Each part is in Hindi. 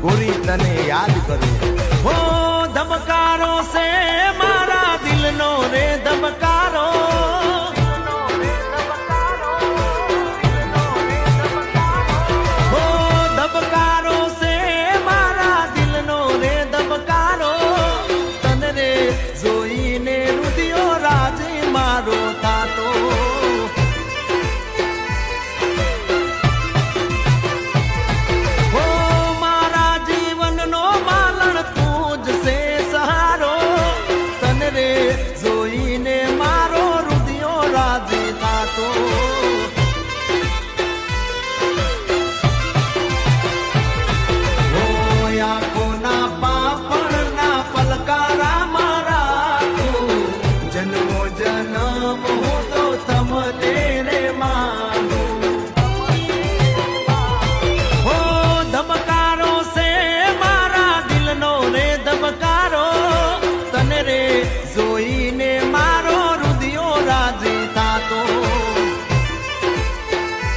गोरी तने याद करूं। हो धबकारो से मारा दिल नो रे धबकारो, हो धबकारो से मारा दिल नो रे धबकारो, तन रे जोई ने रुदियो राजे मारो थातो।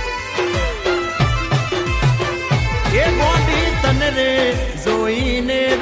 जोई ने